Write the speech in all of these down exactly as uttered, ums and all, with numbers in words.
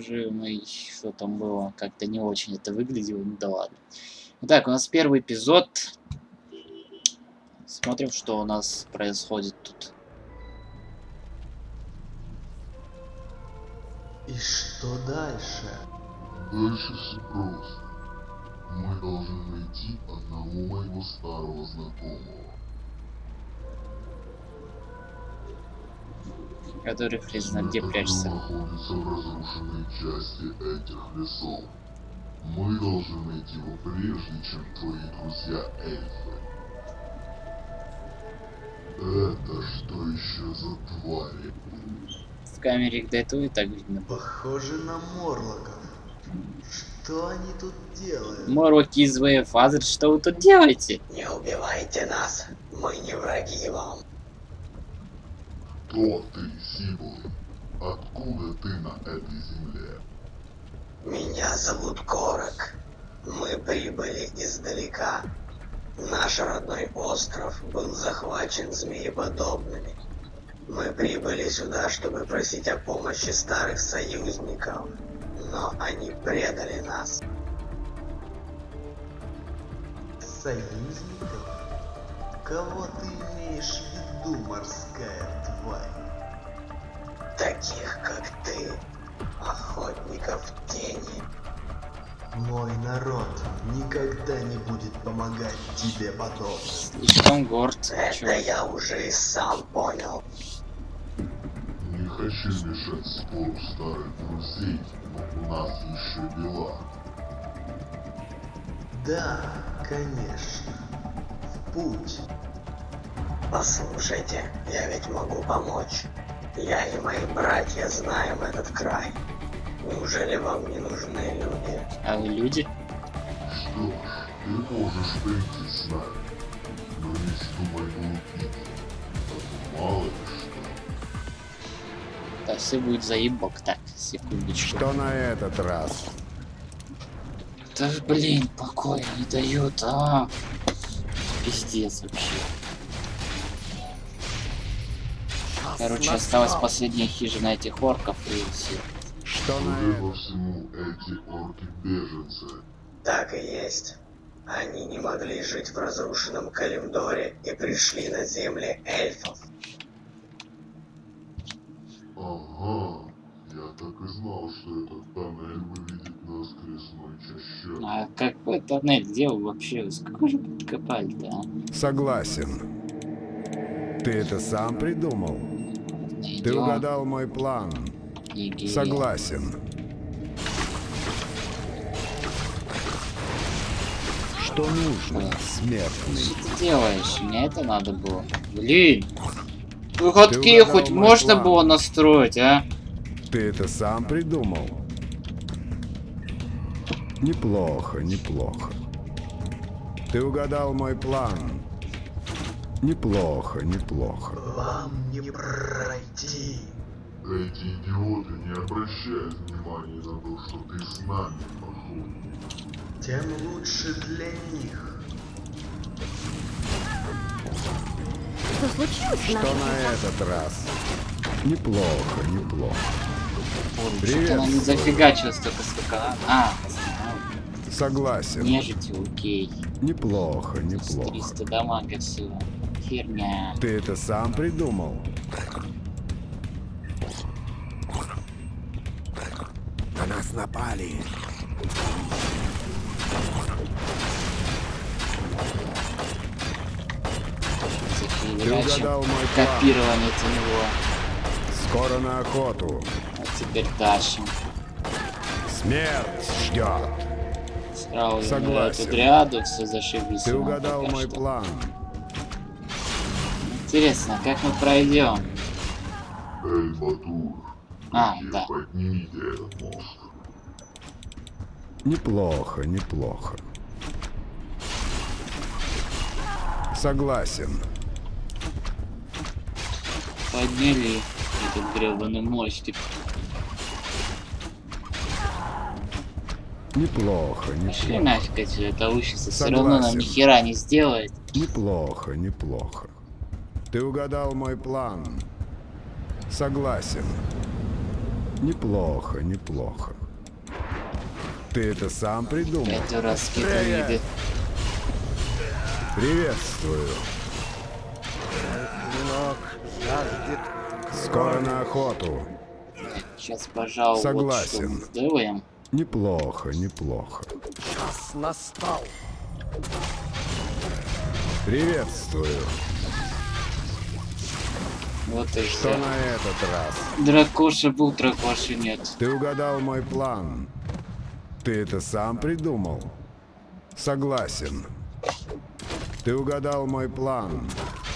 одержимый. Что там было? Как-то не очень это выглядело, ну да ладно. Итак, у нас первый эпизод. Смотрим, что у нас происходит тут. И что дальше? Дальше все просто. Мы должны найти одного моего старого знакомого. Который хрен знает где прячется. Находится в разрушенной части этих лесов. Мы должны найти его прежде, чем твои друзья эльфы. Это что еще за твари? В камере их до этого и так видно. Похоже на морлоков. Что они тут делают? Морлоки из Вэйфазер, что вы тут делаете? Не убивайте нас, мы не враги вам. Кто ты, Сибул? Откуда ты на этой земле? Меня зовут Корок. Мы прибыли издалека. Наш родной остров был захвачен змееподобными. Мы прибыли сюда, чтобы просить о помощи старых союзников, но они предали нас. Союзников? Кого ты имеешь в виду, морская тварь? Таких, как ты, охотников тени. Мой народ никогда не будет помогать тебе подобно. Слишком горд. Это Чувак. я уже и сам понял. Не хочу мешать спору старых друзей, но у нас еще дела. Да, конечно. В путь. Послушайте, я ведь могу помочь. Я и мои братья знаем этот край. Неужели вам не нужны люди? А вы люди? Что ж, ты можешь прийти с нами, но не вздумай глупить, а то мало ли что. Да все будет заебок. Так, секундочку. Что на этот раз? Да блин, покоя не дают, а. Пиздец вообще. Короче, осталась последняя хижина этих орков и все. Что на Судя этот? по всему, эти орки-беженцы. Так и есть. Они не могли жить в разрушенном Калимдоре и пришли на земли эльфов. Ага, я так и знал, что этот тоннель выведет нас к лесной чаще. А какой тоннель? Где вы вообще? С какой же подкопали-то, а? Согласен. Ты это сам придумал? Ты Идем. угадал мой план. Егеря. Согласен. Что нужно, смертный? Что ты делаешь? Мне это надо было. Блин! Ты Выходки угадал хоть мой можно план. было настроить, а? Ты это сам придумал? Неплохо, неплохо. Ты угадал мой план. Неплохо, неплохо. Вам не пройти. Эти идиоты не обращают внимания на то, что ты с нами, походу. Тем лучше для них. Что случилось? Что на этот раз? Неплохо, неплохо. Что-то она не Привет. зафигачила столько, сколько... А, Согласен. нежити, окей. Неплохо, неплохо. триста дамага всего. Херня. Ты это сам придумал? На нас напали. Ты Передача. угадал мой план. Копирование от него. Скоро на охоту. А теперь дальше. Смерть ждет. Сразу Согласен. эту ряду все зашибись. Ты ну, угадал пока мой что. план. Интересно, как мы пройдем? Эль-Батур, А, друзья, да. поднимите этот мост. Неплохо, неплохо. Согласен. Подняли этот гребаный мостик. Неплохо, Пошли неплохо. нафиг отсюда, это учится. Все равно нам Согласен. ни хера не сделает. Неплохо, неплохо. Ты угадал мой план. Согласен. Неплохо, неплохо. Ты это сам придумал? Это раскидывает. Приветствую. Клинок жаждет. Скоро на охоту. Сейчас, пожалуй, Согласен. вот что мы сделаем. Неплохо, неплохо. Час настал. Приветствую. Вот и Что все. на этот раз? Дракоша был, дракоши нет. Ты угадал мой план. Ты это сам придумал? Согласен. Ты угадал мой план.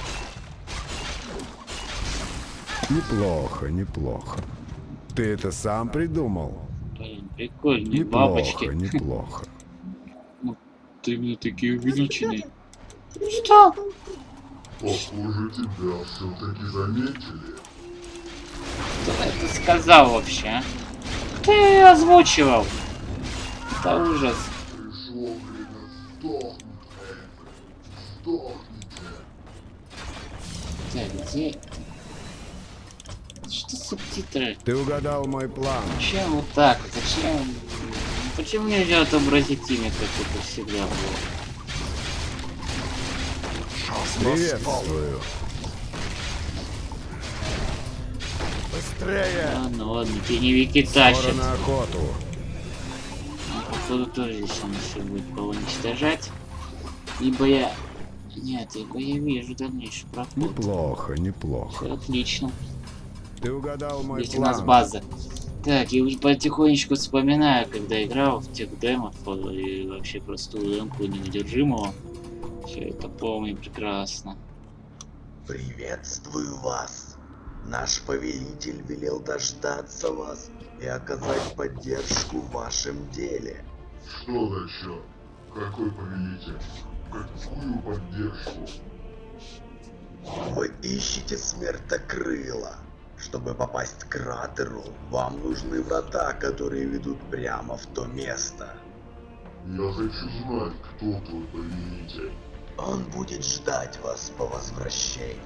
Неплохо, неплохо. Ты это сам придумал? Блин, прикольные Неплохо, бабочки. неплохо. Ты мне такие увеличенные. Что? Похоже, тебя все-таки заметили. Кто это сказал вообще, а? Ты озвучивал. Это ужас. Пришло время сдохнуть, эльфы. Сдохните. Так, где... Что субтитры? Ты угадал мой план. Зачем вот так? Зачем? Почему нельзя отобразить имя, как это всегда было? Приветствую. Быстрее. Ладно, ладно, теневики Скоро тащат. на охоту. А, походу тоже здесь он все будет уничтожать. Либо я... Нет, либо я вижу дальнейший проход. Неплохо, неплохо. Всё отлично. Ты угадал мой Здесь у план. нас база. Так, я уже потихонечку вспоминаю, когда играл в тех демов и вообще простую демку неудержимого. Все это помню прекрасно. Приветствую вас. Наш повелитель велел дождаться вас и оказать поддержку в вашем деле. Что за счет? Какой повелитель? Какую поддержку? Вы ищете Смертокрыла. Чтобы попасть к кратеру, вам нужны врата, которые ведут прямо в то место. Я хочу знать, кто твой повелитель. Он будет ждать вас по возвращении.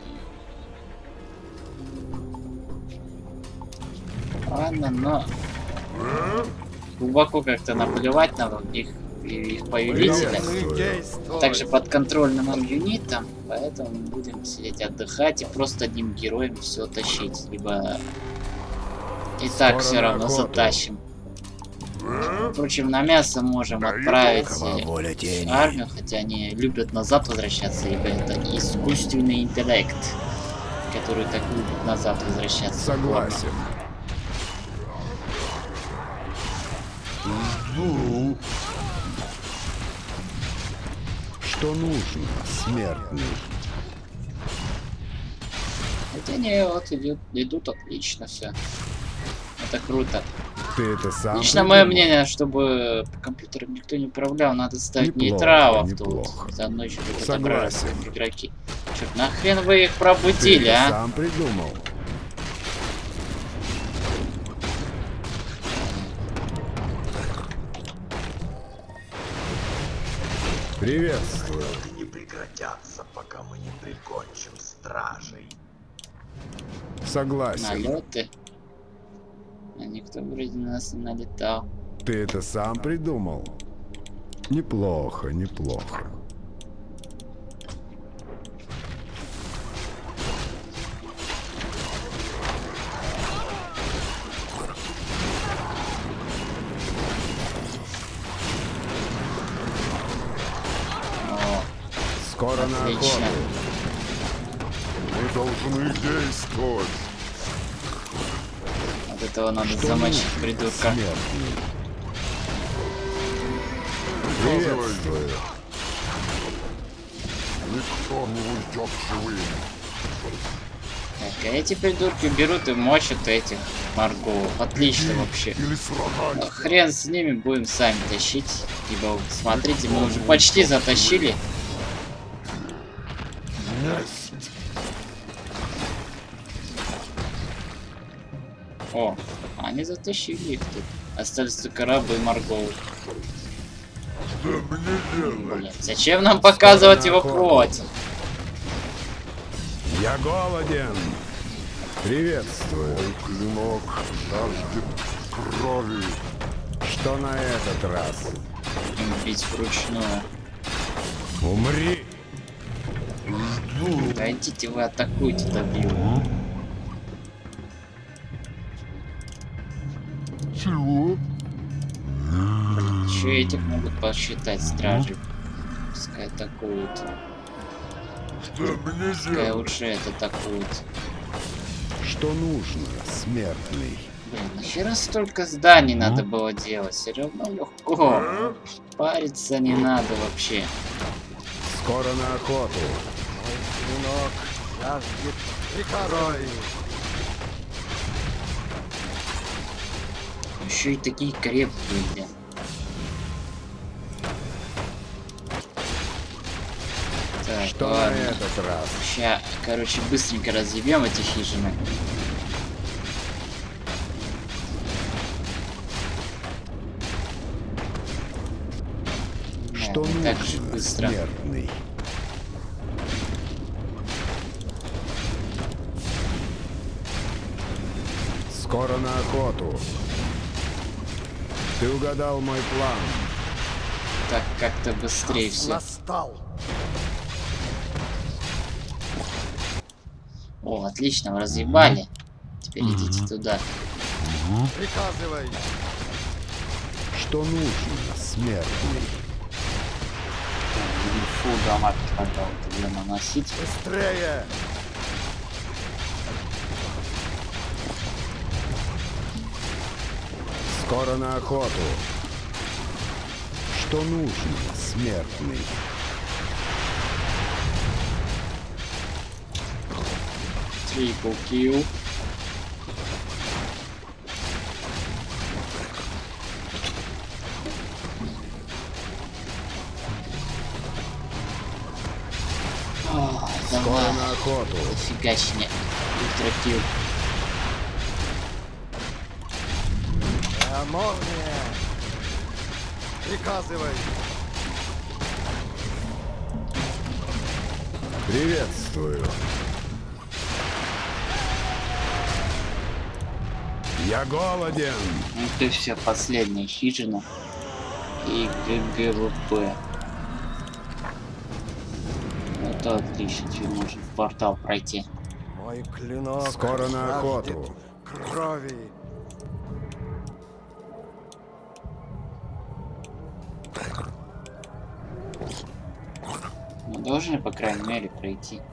Ладно, но... Глубоко как-то наплевать на их, их повелителя. Должны действовать. Также подконтрольным нам юнитам, поэтому мы будем сидеть отдыхать и просто одним героем все тащить, либо и так Скоро все на равно охоту. затащим. Впрочем, на мясо можем отправить воля тени. армию, хотя они любят назад возвращаться, ибо это искусственный интеллект, который так любит назад возвращаться. Согласен. Жду. Что нужно, смертный? Хотя не, вот идут, идут отлично все. Это круто. Ты это сам Лично мое придумал? мнение, чтобы компьютером никто не управлял, надо ставить Неплохо, нейтралов тут. неплохо. Заодно еще тут Согласен. отображаются игроки. Чё, нахрен вы их Ты пробудили, это а? сам придумал. Приветствую. Налеты не прекратятся, пока мы не прикончим стражей. Согласен. Налеты. А никто вроде на нас не налетал. Ты это сам придумал? Неплохо, неплохо. О, Скоро на отлично. охоту. Мы должны действовать. Вот этого надо Что замочить, нужно, придурка. смертный? Приветствую. Никто не уйдет живым. Так, а эти придурки берут и мочат этих моргов. Отлично вообще. Или срагать. Хрен с ними, будем сами тащить. Ибо, смотрите, мы уже почти затащили. О, они затащили их тут. Остались только рабы и моргов. Что мне делать? Блин, зачем нам показывать его охоту. плоть? Я голоден. Приветствую. Мой клинок жаждет крови. Что на этот раз? Бить вручную. Умри! Да идите вы, атакуйте, добью. Чего? Еще этих могут посчитать стражи. Пускай атакуют. Что мне Пускай делать? лучше это атакуют. Что нужно, смертный? Блин, нахера столько зданий надо было делать? Все равно легко. Париться не надо вообще. Скоро на охоту. Мой клинок жаждет крови. Еще и такие крепкие, блин. Так, Что на ладно. этот раз? Ща, короче, быстренько разъебем эти хижины. Что не так же нужно, быстро. смертный? Скоро на охоту. Ты угадал мой план. Так как-то быстрее Час все. настал. О, отлично, вы разъебали. Теперь идите туда. Приказывай. Что нужно, смертный? Фу, дамаг надо вот ее наносить. Быстрее. Скоро на охоту. Что нужно, смертный? Трипл килл. О, Скоро давай. на охоту. Зафигачни. Ультра килл. Аморния. Приказывай. Приветствую. Я голоден. Ну ты все, последняя хижина. И ГГВП. Это отлично, теперь можно в портал пройти. Мой клинок Скоро на жаждет охоту. крови. Мы должны, по крайней мере, пройти.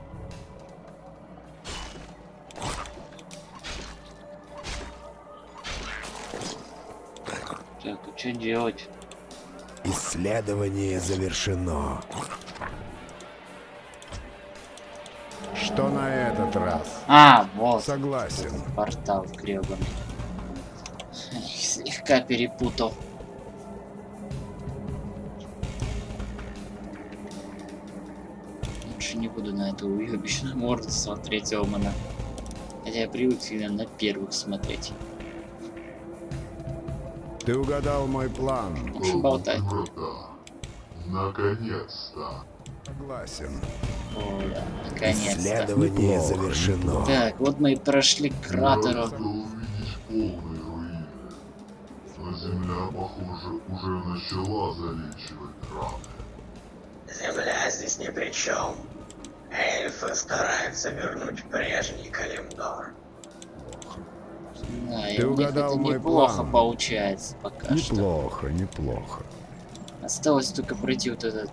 Так, а что делать? Исследование завершено. Что на этот раз? А, вот. Согласен. Портал гребаный. Слегка перепутал. Лучше не буду на эту уебищную морду смотреть Омана. Хотя я привык всегда на первых смотреть. Ты угадал мой план. Лучше болтай. Врата. Наконец-то. Согласен. О, да, наконец-то. Исследование завершено. Так, вот мы и прошли к кратеру. Я ожидал увидеть полные руины. Но земля, похоже, уже начала залечивать раны. Земля здесь ни при чем. Эльфы стараются вернуть прежний Калимдор. Да, и Ты у них угадал это мой неплохо план. получается пока что. Неплохо, неплохо. Осталось только пройти вот этот.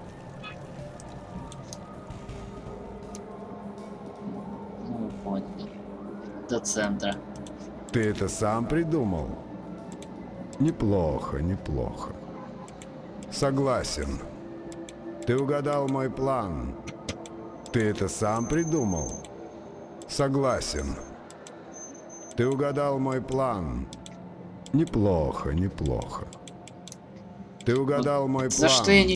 Ну, поняли. До центра. Ты это сам придумал? Неплохо, неплохо. Согласен. Ты угадал мой план. Ты это сам придумал? Согласен. Ты угадал мой план. Неплохо, неплохо. Ты угадал мой план. За что я не